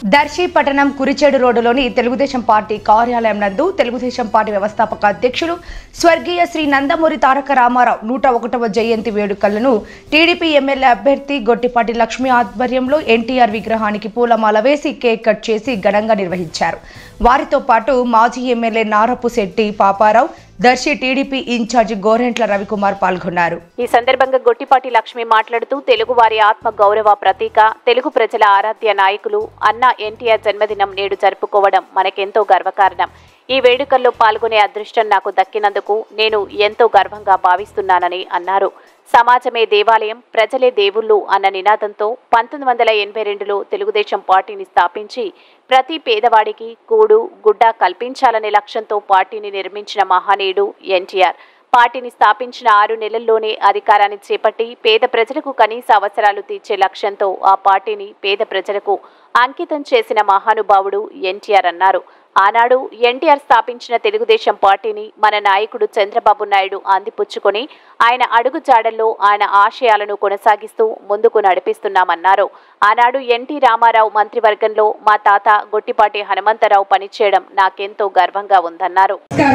దర్శి పట్టణం కురిచేడు రోడ్డులోని తెలుగుదేశం పార్టీ కార్యాలయం నందు తెలుగుదేశం పార్టీ వ్యవస్థాపక అధ్యక్షులు స్వర్గీయ శ్రీ నందమూరి తారక రామారావు 101వ జయంతి వేడుకలను టీడీపీ ఎమ్మెల్యే అభ్యర్థి గొట్టిపాటి లక్ష్మి ఆధ్వర్యంలో ఎన్టీఆర్ విగ్రహానికి పూలమాల వేసి కేక్ కట్ చేసి ఘనంగా నిర్వహించారు. వారితో పాటు మాజీ MLA Narapu Setti Paparao, Darsi TDP in charge Gorantla Ravikumar పాల్గొన్నారు. ఈ సందర్భంగా గొట్టిపాటి లక్ష్మి మాట్లాడుతూ తెలుగు వారి ఆత్మ గౌరవ ప్రతీక, తెలుగు ప్రజల ఆరాధ్య నాయకులు అన్న ఎన్టీఆర్ జన్మదినం నేడు జరుపుకోవడం మనకెంతో గర్వకారణం. ఈ వేడుకల్లో పాల్గొనే అదృష్టం నాకు దక్కినందుకు నేను ఎంతో గర్వంగా భావిస్తున్నానని అన్నారు. సమాజమే దేవాలయం, ప్రజలే దేవుళ్ళు అన్న నినాదంతో 1982లో తెలుగుదేశం పార్టీని స్థాపించి ప్రతి పేదవాడికి కూడు గుడ్డ కల్పించాలనే లక్ష్యంతో పార్టీని నిర్మించిన మహనీయుడు ఎన్టీఆర్. పార్టీని స్థాపించిన 6 నెలల్లోనే అధికారాన్ని చేపట్టి పేద ప్రజలకు కనీస అవసరాలు తీర్చే లక్ష్యంతో ఆ పార్టీని పేద ప్రజలకు అంకితం చేసిన మహానుభావుడు ఎన్టీఆర్ అన్నారు. ఆనాడు ఎన్టీఆర్ స్థాపించిన తెలుగుదేశం పార్టీని మన నాయకుడు చంద్రబాబు నాయుడు అందిపుచ్చుకొని ఆయన అడుగు జాడల్లో ఆయన ఆశయాలను కొనసాగిస్తూ ముందుకు నడిపిస్తున్నామన్నారు. ఆనాడు ఎన్టీ రామారావు మంత్రివర్గంలో మా తాత గొట్టిపాటి హనుమంతరావు పనిచేయడం నాకెంతో గర్వంగా ఉందన్నారు.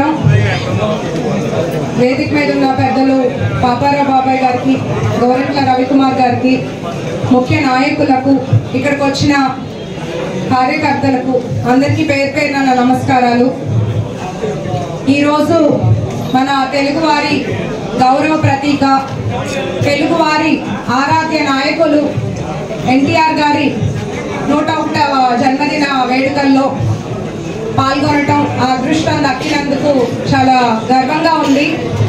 వేదిక మీద ఉన్న పెద్దలు పాపారావు బాబాయ్ గారికి, గోరెంట్ల రవికుమార్ గారికి, ముఖ్య నాయకులకు, ఇక్కడికి వచ్చిన కార్యకర్తలకు అందరికీ పేరు పేరున నా నమస్కారాలు. ఈరోజు మన తెలుగువారి గౌరవ ప్రతీక, తెలుగువారి ఆరాధ్య నాయకులు ఎన్టీఆర్ గారి 101వ జన్మదిన వేడుకల్లో పాల్గొనటం, ఆ అదృష్టం దక్కినందుకు చాలా గర్వంగా ఉంది.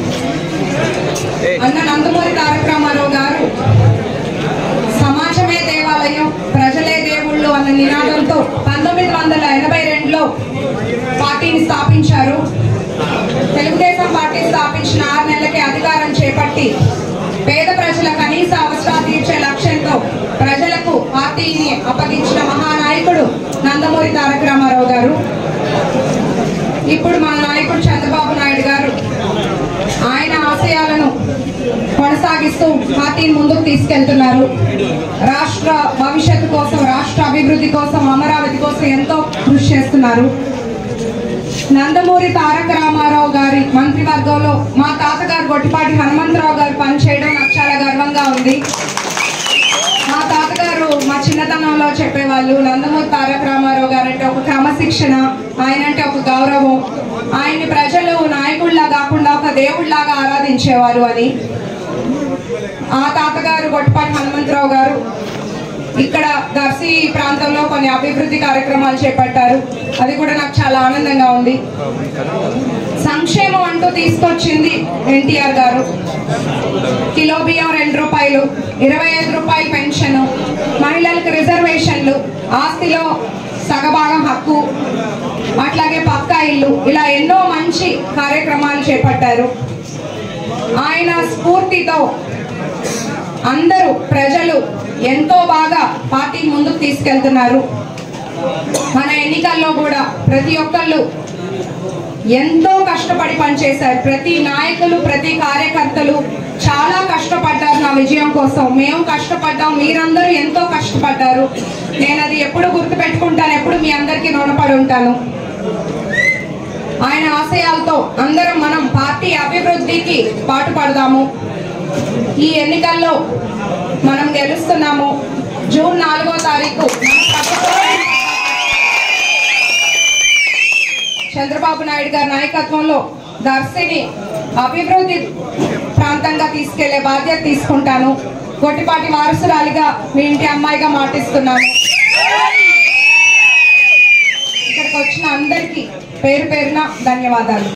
అన్న నందమూరి తారక రామారావు గారు సమాజమే దేవాలయం, ప్రజలే దేవుళ్ళు అన్న నినాదంతో 1982లో పార్టీని స్థాపించారు. తెలుగుదేశం పార్టీ స్థాపించిన 6 నెలలకే అధికారం చేపట్టి పేద ప్రజల కనీస అవసరాలు తీర్చే లక్ష్యంతో ప్రజలకు పార్టీని అప్పగించిన మహానాయకుడు నందమూరి తారక రామారావు గారు. ఇప్పుడు మన నాయకుడు చంద్రబాబు నాయుడు గారు ఆయన ఆశయాలను కొనసాగిస్తూ పార్టీని ముందుకు తీసుకెళ్తున్నారు. రాష్ట్ర భవిష్యత్తు కోసం, రాష్ట్ర అభివృద్ధి కోసం, అమరావతి కోసం ఎంతో కృషి చేస్తున్నారు. నందమూరి తారక రామారావు గారి మంత్రివర్గంలో మా తాతగారు గొట్టిపాటి హనుమంతరావు గారు పనిచేయడం నాకు చాలా గర్వంగా ఉంది. మా తాతగారు మా చిన్నతనంలో చెప్పేవాళ్ళు, నందమూరి తారక రామారావు గారు అంటే ఒక క్రమశిక్షణ, ఆయన అంటే ఒక గౌరవం, ఆయన్ని ప్రజలు నాయకుడిలా కాకుండా ఒక దేవుడిలాగా ఆరాధించేవారు అని. ఆ తాతగారు గొట్టిపాటి హనుమంతరావు గారు ఇక్కడ దర్శి ప్రాంతంలో కొన్ని అభివృద్ధి కార్యక్రమాలు చేపట్టారు. అది కూడా నాకు చాలా ఆనందంగా ఉంది. సంక్షేమం అంటూ తీసుకొచ్చింది ఎన్టీఆర్ గారు. కిలో బియ్యం 2 రూపాయలు, 25 రూపాయలు పెన్షన్, మహిళలకు రిజర్వేషన్లు, ఆస్తిలో సగభాగం హక్కు, అట్లాగే పక్కా ఇల్లు, ఇలా ఎన్నో మంచి కార్యక్రమాలు చేపట్టారు. ఆయన స్ఫూర్తితో అందరూ ప్రజలు ఎంతో బాగా పార్టీ ముందుకు తీసుకెళ్తున్నారు. మన ఎన్నికల్లో కూడా ప్రతి ఒక్కళ్ళు ఎంతో కష్టపడి పనిచేశారు. ప్రతి నాయకులు, ప్రతి కార్యకర్తలు చాలా కష్టపడ్డారు నా విజయం కోసం. మేము కష్టపడ్డాం, మీరందరూ ఎంతో కష్టపడ్డారు. నేను అది ఎప్పుడు గుర్తుపెట్టుకుంటాను, ఎప్పుడు మీ అందరికీ రుణపడి ఉంటాను. ఆయన ఆశయాలతో అందరం మనం పార్టీ అభివృద్ధికి పాటుపడదాము. ఈ ఎన్నికల్లో మనం గెలుస్తున్నాము. జూన్ 4వ తారీఖు చంద్రబాబు నాయుడు గారి నాయకత్వంలో దర్శిని అభివృద్ధి ప్రాంతంగా తీసుకెళ్లే బాధ్యత తీసుకుంటాను. గొట్టిపాటి వారసురాలిగా మీ ఇంటి అమ్మాయిగా మాటిస్తున్నాను. ఇక్కడికి వచ్చిన అందరికీ పేరు పేరున ధన్యవాదాలు.